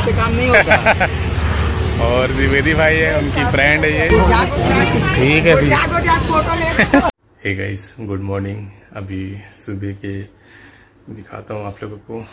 ऐसे काम नहीं होता। और द्विवेदी भाई है, उनकी फ्रेंड है ये। ठीक है फिर। Hey guys, good morning. अभी सुबह के दिखाता हूँ आप लोगों को,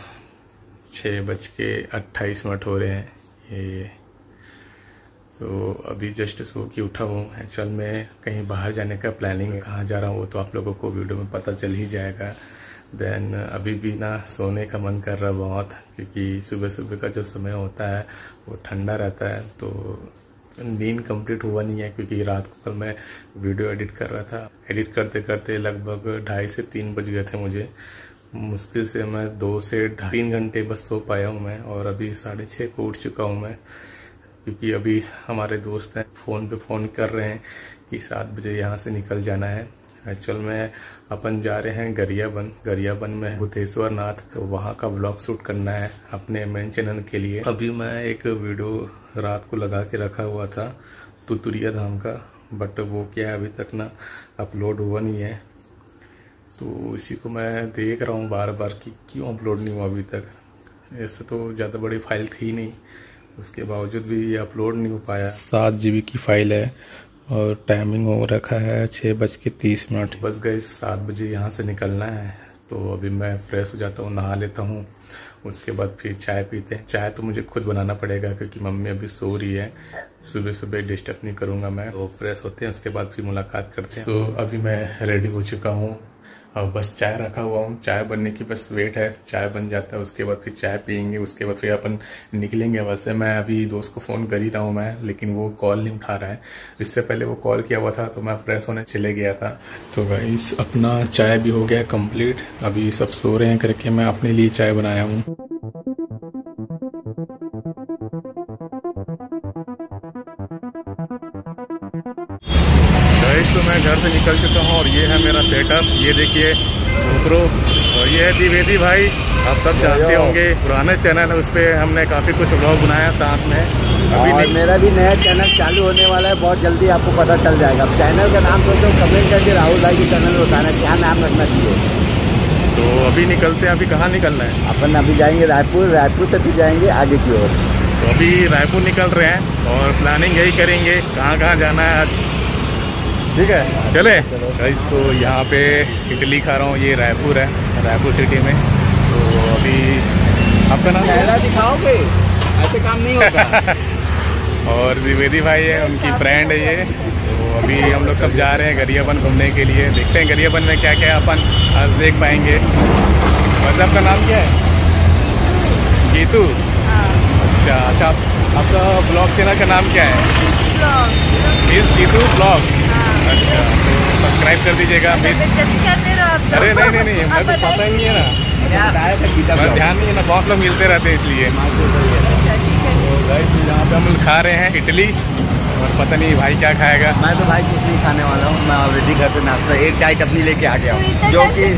6:28 हो रहे हैं ये। तो अभी जस्ट सो के उठा हूँ। एक्चुअल में कहीं बाहर जाने का प्लानिंग है, कहाँ जा रहा हूँ वो तो आप लोगों को वीडियो में पता चल ही जाएगा। देन अभी भी ना सोने का मन कर रहा बहुत, क्योंकि सुबह सुबह का जो समय होता है वो ठंडा रहता है, तो नींद कंप्लीट हुआ नहीं है। क्योंकि रात को कल मैं वीडियो एडिट कर रहा था, एडिट करते करते लगभग 2:30 से 3 बज गए थे मुझे। मुश्किल से मैं 2 से 3 घंटे बस सो पाया हूँ मैं, और अभी 6:30 को उठ चुका हूँ मैं। क्योंकि अभी हमारे दोस्त हैं, फ़ोन पे फ़ोन कर रहे हैं कि 7 बजे यहाँ से निकल जाना है। एक्चुअल में अपन जा रहे हैं गरियाबंद में भूतेश्वर नाथ, तो वहाँ का व्लॉग शूट करना है अपने मेन चैनल के लिए। अभी मैं एक वीडियो रात को लगा के रखा हुआ था तुतुरिया धाम का, बट वो क्या है अभी तक ना अपलोड हुआ नहीं है। तो इसी को मैं देख रहा हूँ बार बार कि क्यों अपलोड नहीं हुआ अभी तक। ऐसे तो ज़्यादा बड़ी फाइल थी नहीं, उसके बावजूद भी ये अपलोड नहीं हो पाया। 7 GB की फाइल है और टाइमिंग हो रखा है 6:30। बस गए 7 बजे यहाँ से निकलना है, तो अभी मैं फ्रेश हो जाता हूँ, नहा लेता हूँ। उसके बाद फिर चाय पीते हैं। चाय तो मुझे खुद बनाना पड़ेगा क्योंकि मम्मी अभी सो रही है, सुबह सुबह डिस्टर्ब नहीं करूँगा मैं। तो फ्रेश होते हैं, उसके बाद फिर मुलाकात करते हैं। तो अभी मैं रेडी हो चुका हूँ, अब बस चाय रखा हुआ हूँ, चाय बनने की बस वेट है। चाय बन जाता है, उसके बाद फिर चाय पियेंगे, उसके बाद फिर अपन निकलेंगे। वैसे मैं अभी दोस्त को फ़ोन कर ही रहा हूँ मैं, लेकिन वो कॉल नहीं उठा रहा है। इससे पहले वो कॉल किया हुआ था तो मैं फ्रेश होने चले गया था। तो गाइस, अपना चाय भी हो गया कंप्लीट। अभी सब सो रहे हैं करके मैं अपने लिए चाय बनाया हूँ। तो मैं घर से निकल चुका हूँ और ये है मेरा सेटअप। ये देखिए भूतरो, और ये है द्विवेदी भाई, आप सब जानते होंगे, पुराना चैनल है, उस पर हमने काफ़ी कुछ व्लॉग बनाया साथ में। अभी और मेरा भी नया चैनल चालू होने वाला है, बहुत जल्दी आपको पता चल जाएगा। अब चैनल का नाम सोचो, कमेंट करके राहुल भाई के चैनल में बताना क्या नाम रखना चाहिए। तो अभी निकलते हैं। अभी कहाँ निकलना है? अपन अभी जाएंगे रायपुर से फिर जाएंगे आगे की ओर। तो अभी रायपुर निकल रहे हैं और प्लानिंग यही करेंगे कहाँ जाना है आज। ठीक है, चले गाइस। तो यहाँ पे इडली खा रहा हूँ, ये रायपुर है, रायपुर सिटी में। तो अभी आपका नाम चेहरा दिखाओगे, ऐसे काम नहीं होता। और द्विवेदी भाई है, उनकी फ्रेंड है ये। तो अभी हम लोग सब जा रहे हैं गरियाबंद घूमने के लिए। देखते हैं गरियाबंद में क्या क्या अपन आज देख पाएंगे। वैसे आपका नाम क्या है? गीतू। अच्छा, आपका ब्लॉग चैनल का नाम क्या है? Miss Geetu blog. अच्छा, तो सब्सक्राइब कर दीजिएगा मिस। अरे नहीं, मैं तो पता ही नहीं है ना, मैं ध्यान नहीं है ना, बहुत लोग मिलते रहते हैं इसलिए। तो गाइस, यहाँ पे हम खा रहे हैं इडली, और पता नहीं भाई क्या खाएगा। मैं तो भाई कुछ नहीं खाने वाला हूँ, मैं ऑलरेडी घर से नाश्ता एक डाइट अपनी लेके आ गया हूँ, जो कि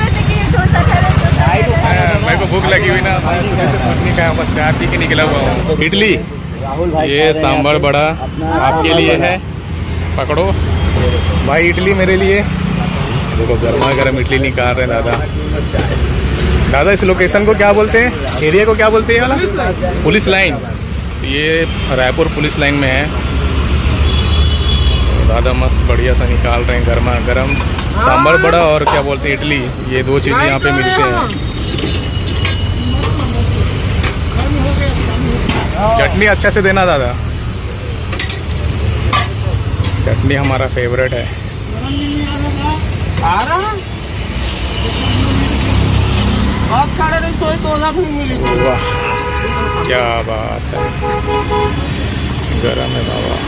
मेरे को भूख लगी हुई ना, मैं कुछ नहीं खाया, बस चाय पी के निकला हुआ हूँ। इडली, राहुल भाई, ये सांभर बड़ा आपके लिए है, पकड़ो भाई। इडली मेरे लिए, देखो गर्मा गर्म इडली निकाल रहे हैं दादा। इस लोकेशन को क्या बोलते हैं, एरिया को क्या बोलते हैं वाला? Police line. ये रायपुर पुलिस लाइन में है। दादा मस्त बढ़िया सा निकाल रहे हैं, गर्मा गर्म सांभर बड़ा और क्या बोलते हैं इडली। ये 2 चीज़ें यहाँ पे मिलते हैं। चटनी अच्छा से देना दादा, चटनी हमारा फेवरेट है। वाह क्या बात है, गरम है बाबा।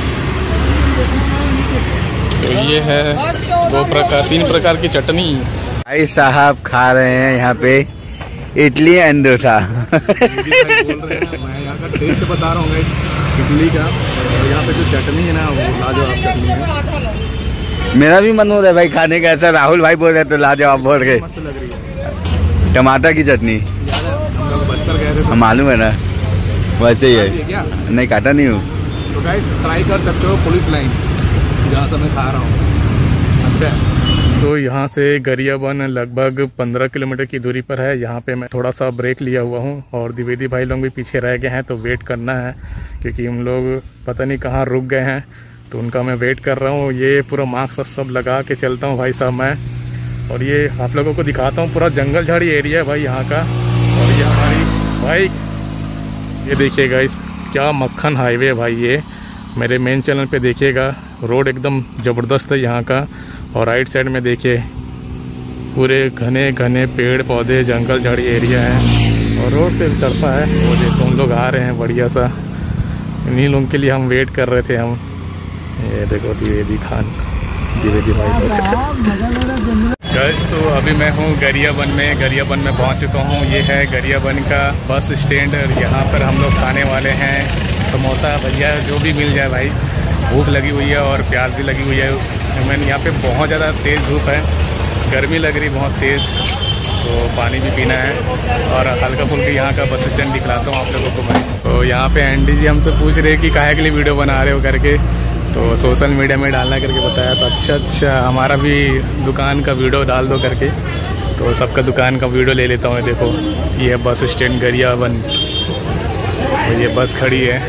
तो ये है 3 प्रकार की चटनी। भाई साहब खा रहे हैं यहाँ पे इडली एंड डोसा। बोल रहे हैं ना, मैं यहाँ का टेस्ट बता रहा हूँ इडली का, और यहाँ पे जो चटनी है ना वो लाजवाब चटनी है। मेरा भी मन हो रहा है भाई खाने का, ऐसा राहुल भाई बोल रहे तो लाजवाब बोल रहे। मस्त लग रही है। टमाटर की चटनी, हम लोग बस्तर गए थे, मालूम है ना, वैसे ही है। क्या नहीं काटा नहीं हूँ। तो गाइस ट्राई कर सकते हो पुलिस लाइन, जहाँ से मैं खा रहा हूँ। अच्छा तो यहाँ से गरियाबंद लगभग 15 किलोमीटर की दूरी पर है। यहाँ पे मैं थोड़ा सा ब्रेक लिया हुआ हूँ और द्विवेदी भाई लोग भी पीछे रह गए हैं, तो वेट करना है क्योंकि हम लोग पता नहीं कहाँ रुक गए हैं, तो उनका मैं वेट कर रहा हूँ। ये पूरा मास्क सब लगा के चलता हूँ भाई साहब मैं, और ये आप लोगों को दिखाता हूँ। पूरा जंगल झाड़ी एरिया है भाई यहाँ का। और ये हमारी बाइक, ये देखिएगा इस क्या मक्खन हाईवे है भाई। ये मेरे मेन चैनल पे देखिएगा, रोड एकदम ज़बरदस्त है यहाँ का। और राइट साइड में देखिए पूरे घने घने पेड़ पौधे जंगल झाड़ी एरिया है और रोड पे तरफा है। वो देखो हम लोग आ रहे हैं बढ़िया सा, इन्हीं लोगों के लिए हम वेट कर रहे थे हम। ये देखो द्विवेदी भाई। गाइस तो अभी मैं हूँ गरियाबंद में पहुँच चुका हूँ। ये है गरियाबंद का बस स्टैंड। यहाँ पर हम लोग खाने वाले हैं समोसा भजिया, जो भी मिल जाए भाई। भूख लगी हुई है और प्यास भी लगी हुई है। मैंने यहाँ पे बहुत ज़्यादा तेज़ धूप है, गर्मी लग रही बहुत तेज़, तो पानी भी पीना है। और हल्का फुल्का यहाँ का बस स्टैंड दिखलाता हूँ आप लोगों को मैं। तो यहाँ पे एंडी जी हमसे पूछ रहे कि काहे के लिए वीडियो बना रहे हो करके, तो सोशल मीडिया में डालना करके बताया। तो अच्छा हमारा भी दुकान का वीडियो डाल दो करके, तो सबका दुकान का वीडियो ले लेता हूँ। देखो ये है बस स्टैंड गरियाबंद, तो ये बस खड़ी है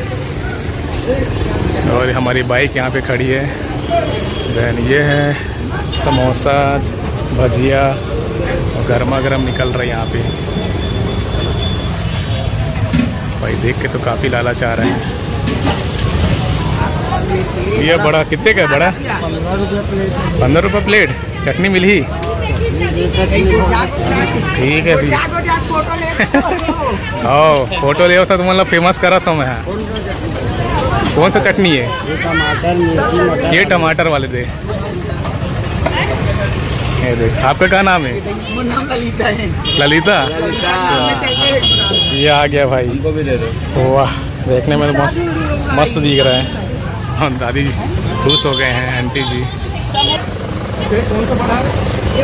और हमारी बाइक यहाँ पे खड़ी है। देन ये है समोसा भजिया और गर्मा गर्म निकल रहा है यहाँ पे भाई। देख के तो काफ़ी लालच आ रहा है। ये बड़ा कितने का है? बड़ा 15 रुपये प्लेट। चटनी मिली? ठीक है फिर। हाँ फोटो ले तो मतलब फेमस करा था मैं। कौन सा चटनी है? ये टमाटर वाले दे। ये देख, आपका क्या नाम है? ललिता है। ललिता? ये आ गया भाई। इनको भी दे दो। वाह देखने में तो मस्त दिख रहा है। हाँ दादी जी खुश हो गए हैं, आंटी जी। कौन सा बड़ा है?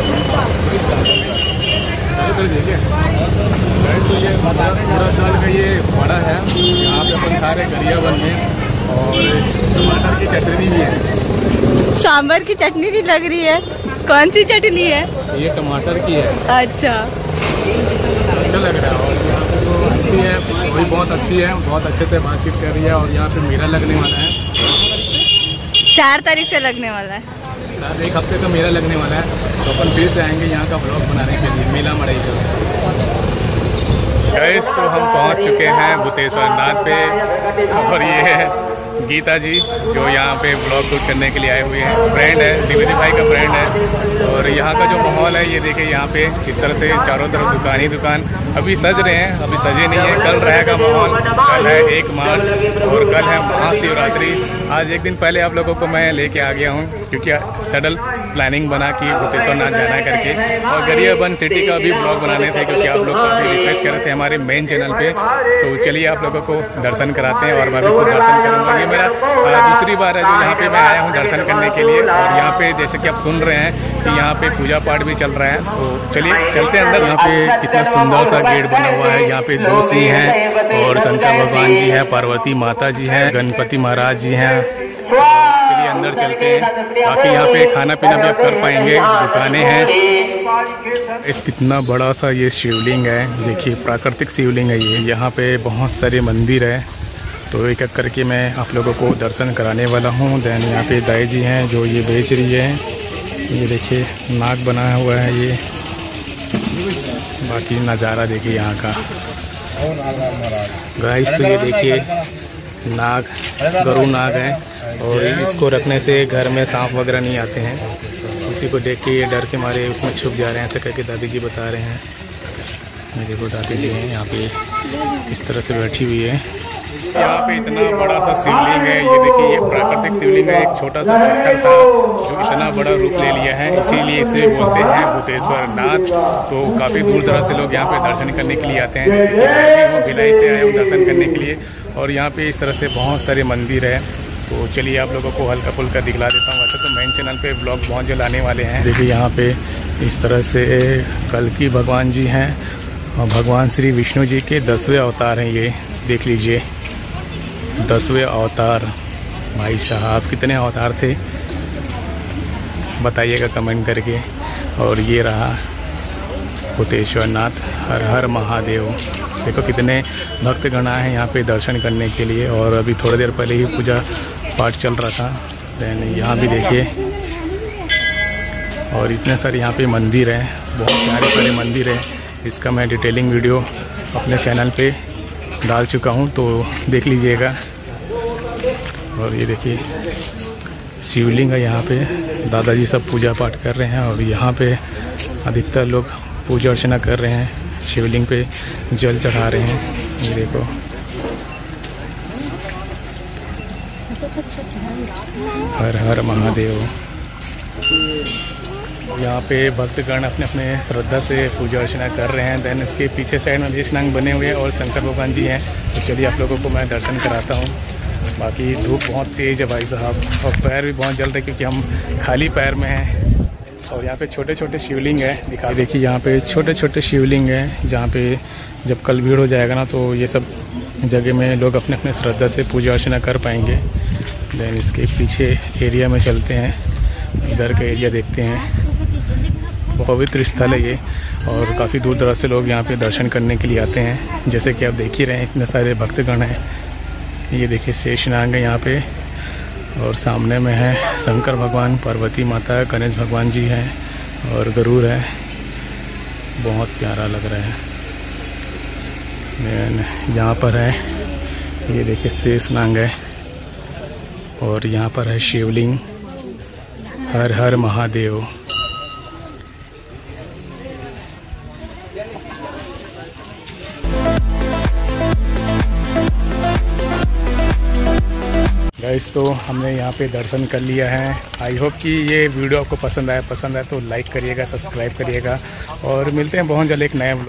तो ये पूरा दाल का ये बड़ा है। यहाँ पे अपन खा रहे गरियाबंद में। और टमाटर की चटनी भी है। सांभर की चटनी नहीं लग रही है। कौन सी चटनी है? ये टमाटर की है। अच्छा लग रहा है। और यहाँ पे जो आंटी है वो भी बहुत अच्छी है, बहुत अच्छे से बातचीत कर रही है। और यहाँ पे मेला लगने वाला है, 4 तारीख से लगने वाला है। शायद 1 हफ्ते का मेला लगने वाला है। तो अपन फिर से आएंगे यहाँ का ब्लॉग बनाने के लिए मेला मड़ई का। गाइस तो हम पहुँच चुके हैं भूतेश्वर नाथ पे। और ये है गीता जी जो यहाँ पे ब्लॉग शूट करने के लिए आए हुए हैं। फ्रेंड है, द्विवेदी भाई का फ्रेंड है। और यहाँ का जो माहौल है ये देखिए, यहाँ पे इस तरह से चारों तरफ दुकान ही दुकान। अभी सज रहे हैं, अभी सजे नहीं है। कल रहेगा माहौल। कल है 1 मार्च और कल है महाशिवरात्रि। आज एक दिन पहले आप लोगों को मैं लेके आ गया हूँ क्योंकि सडल प्लानिंग बना कि भूतेश्वर नाथ जाना करके। और गरियाबंद सिटी का भी ब्लॉग बनाने थे क्योंकि आप लोग काफ़ी रिक्वेस्ट कर रहे थे हमारे मेन चैनल पे। तो चलिए आप लोगों को दर्शन कराते हैं और मैं भी खुद दर्शन करूँगा। ये मेरा दूसरी बार है जो यहाँ पे मैं आया हूँ दर्शन करने के लिए। और यहाँ पे जैसे कि आप सुन रहे हैं कि यहाँ पे पूजा पाठ भी चल रहा है। तो चलिए चलते हैं अंदर। यहाँ पे कितना सुंदर सा गेट बना हुआ है। यहाँ पे 2 सिंह हैं और शंकर भगवान जी हैं, पार्वती माता जी हैं, गणपति महाराज जी हैं। चलिए अंदर चलते हैं। बाकी यहाँ पे खाना पीना भी आप कर पाएंगे, दुकानें हैं। इस कितना बड़ा सा ये शिवलिंग है, देखिए प्राकृतिक शिवलिंग है ये। यहाँ पे बहुत सारे मंदिर है, तो एक एक करके मैं आप लोगों को दर्शन कराने वाला हूँ। दैन यहाँ पे दाई जी हैं जो ये बेच रही है। ये देखिए नाग बनाया हुआ है ये। बाकी नज़ारा देखिए यहाँ का गाइस। तो ये देखिए नाग, गरु नाग है और इसको रखने से घर में सांप वगैरह नहीं आते हैं। उसी को देख के ये डर के मारे उसमें छुप जा रहे हैं, ऐसा करके दादी जी बता रहे हैं। मैं देखो दादी जी हैं यहाँ पे इस तरह से बैठी हुई है। यहाँ पे इतना बड़ा सा शिवलिंग है, ये देखिए ये प्राकृतिक शिवलिंग है। एक छोटा सा पत्थर था जो इतना बड़ा रूप ले लिया है, इसीलिए इसे बोलते हैं भूतेश्वर नाथ। तो काफ़ी दूर दराज से लोग यहाँ पे दर्शन करने के लिए आते हैं। जैसे कि मैं भी हूँ भिलाई से आया हूँ दर्शन करने के लिए। और यहाँ पे इस तरह से बहुत सारे मंदिर है। तो चलिए आप लोगों को हल्का फुल्का दिखला देता हूँ। वैसे तो मेन चैनल पे ब्लॉग बहुत जल्द आने वाले हैं। देखिए यहाँ पे इस तरह से कल्कि भगवान जी हैं और भगवान श्री विष्णु जी के 10वें अवतार हैं ये। देख लीजिए 10वें अवतार। भाई साहब कितने अवतार थे बताइएगा कमेंट करके। और ये रहा भूतेश्वर नाथ। हर हर महादेव। देखो कितने भक्तगण आए हैं यहाँ पे दर्शन करने के लिए। और अभी थोड़ी देर पहले ही पूजा पाठ चल रहा था। देन यहाँ भी देखिए, और इतने सारे यहाँ पे मंदिर हैं, बहुत प्यारे प्यारे मंदिर हैं। इसका मैं डिटेलिंग वीडियो अपने चैनल पे डाल चुका हूँ, तो देख लीजिएगा। और ये देखिए शिवलिंग है यहाँ पे, दादाजी सब पूजा पाठ कर रहे हैं। और यहाँ पे अधिकतर लोग पूजा अर्चना कर रहे हैं, शिवलिंग पे जल चढ़ा रहे हैं। ये देखो, हर हर महादेव। यहाँ पे भक्तगण अपने अपने श्रद्धा से पूजा अर्चना कर रहे हैं। देन इसके पीछे साइड में विष्णांग बने हुए हैं और शंकर भगवान जी हैं। तो चलिए आप लोगों को मैं दर्शन कराता हूँ। बाकी धूप बहुत तेज़ है भाई साहब, और पैर भी बहुत जल रहे क्योंकि हम खाली पैर में हैं। और यहाँ पे छोटे छोटे शिवलिंग है, दिखा देखिए यहाँ पे छोटे छोटे शिवलिंग हैं, जहाँ पे जब कल भीड़ हो जाएगा ना तो ये सब जगह में लोग अपने अपने श्रद्धा से पूजा अर्चना कर पाएंगे। देन इसके पीछे एरिया में चलते हैं, इधर का एरिया देखते हैं। पवित्र स्थल है ये, और काफ़ी दूर दराज से लोग यहाँ पे दर्शन करने के लिए आते हैं। जैसे कि आप देख ही रहे हैं, इतने सारे भक्तगण हैं। ये देखिए शेषनाग है यहाँ पे, और सामने में है शंकर भगवान, पार्वती माता, गणेश भगवान जी हैं और गरुड़ है। बहुत प्यारा लग रहा है। यहाँ पर है, ये देखिए शेषनाग है, और यहाँ पर है शिवलिंग। हर हर महादेव। गाइस, तो हमने यहाँ पे दर्शन कर लिया है। आई होप कि ये वीडियो आपको पसंद आए तो लाइक करिएगा, सब्सक्राइब करिएगा, और मिलते हैं बहुत जल्द एक नए